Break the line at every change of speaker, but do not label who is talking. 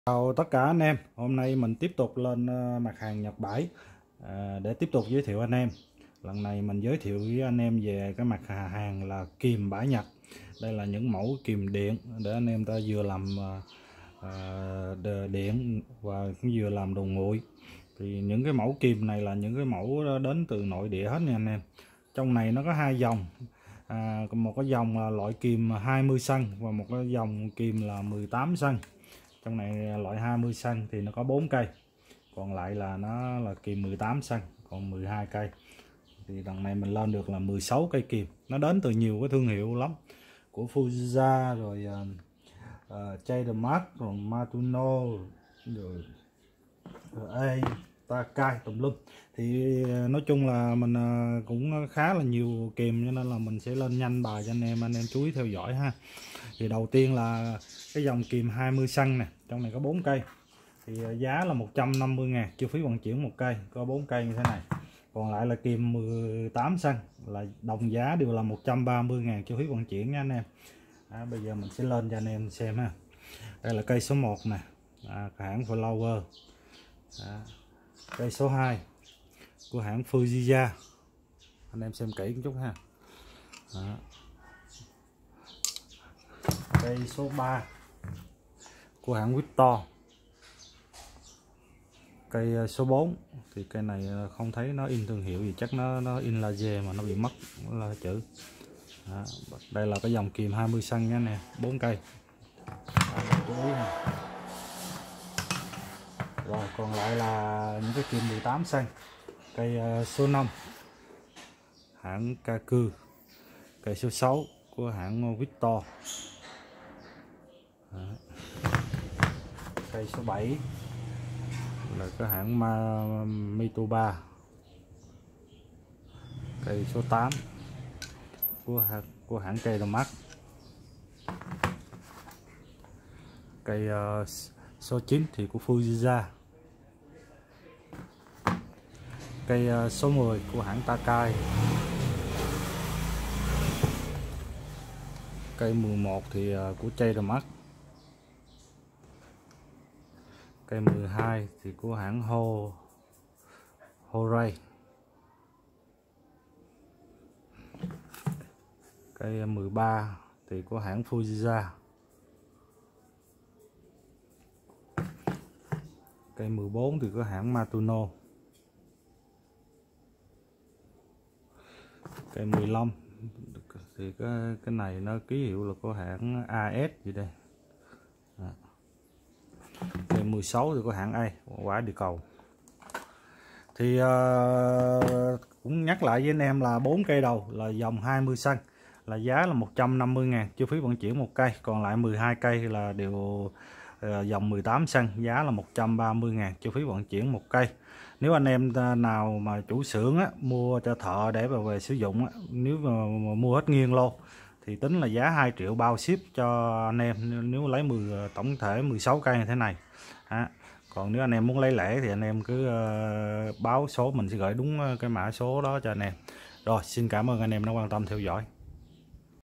Chào tất cả anh em, hôm nay mình tiếp tục lên mặt hàng Nhật Bãi để tiếp tục giới thiệu anh em. Lần này mình giới thiệu với anh em về cái mặt hàng là kìm bãi Nhật. Đây là những mẫu kìm điện để anh em ta vừa làm điện và cũng vừa làm đồ nguội. Thì những cái mẫu kìm này là những cái mẫu đến từ nội địa hết nha anh em. Trong này nó có hai dòng, một cái dòng là loại kìm 20 cm và một cái dòng kìm là 18 cm. Trong này loại 20 cm thì nó có 4 cây, còn lại là nó là kìm 18 cm còn 12 cây. Thì lần này mình lên được là 16 cây kìm. Nó đến từ nhiều cái thương hiệu lắm, của Fujiya rồi Trademark rồi Matuno rồi Takai tùm lum. Thì nói chung là mình cũng khá là nhiều kìm, cho nên là mình sẽ lên nhanh bài cho anh em chú ý theo dõi ha. Thì đầu tiên là cái dòng kìm 20 cm nè, trong này có 4 cây thì giá là 150.000, chi phí vận chuyển một cây, có 4 cây như thế này. Còn lại là kìm 18 cm là đồng giá đều là 130.000, chi phí vận chuyển nha anh em. Bây giờ mình sẽ lên cho anh em xem ha. Đây là cây số 1 nè, hãng Flower. Cây số 2 của hãng Fujiya, anh em xem kỹ một chút ha. Cây số 3 của hãng Victor. Cây số 4 thì cây này không thấy nó in thương hiệu gì, chắc nó in laser mà nó bị mất là chữ. Đây là cái dòng kìm 20 cm nha nè, 4 cây. Chú ý nè. Rồi còn lại là những cái kìm 18 cm. Cây số 5 hãng Kaku. Cây số 6 của hãng Victor. Cây số 7 là cái hãng Mituba. Cây số 8 của hãng Trademark. Cây số 9 thì của Fujiya. Cây số 10 của hãng Takai. Cây 11 thì của Trademark. Cây 12 thì của hãng Horay. Cây 13 thì của hãng Fujiya. Cây 14 thì của hãng Matuno. Cây 15 thì cái này nó ký hiệu là của hãng AS gì đây. Cây 16 thì của hãng A, quả địa cầu. Thì cũng nhắc lại với anh em là 4 cây đầu là dòng 20 cm là giá là 150.000, chi phí vận chuyển một cây. Còn lại 12 cây là đều dòng 18 cm, giá là 130.000, chi phí vận chuyển một cây. Nếu anh em nào mà chủ xưởng mua cho thợ để về sử dụng nếu mà mua hết nguyên lô thì tính là giá 2 triệu bao ship cho anh em, nếu lấy tổng thể 16 cây như thế này. Còn nếu anh em muốn lấy lẻ thì anh em cứ báo số, mình sẽ gửi đúng cái mã số đó cho anh em. Rồi, xin cảm ơn anh em đã quan tâm theo dõi.